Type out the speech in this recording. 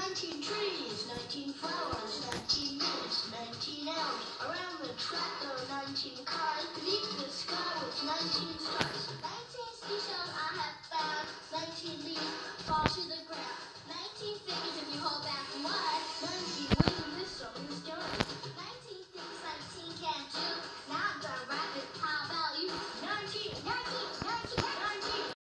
19 trees, 19 flowers, 19 minutes, 19 hours. Around the track there were 19 cars. Beneath the sky was 19 stars.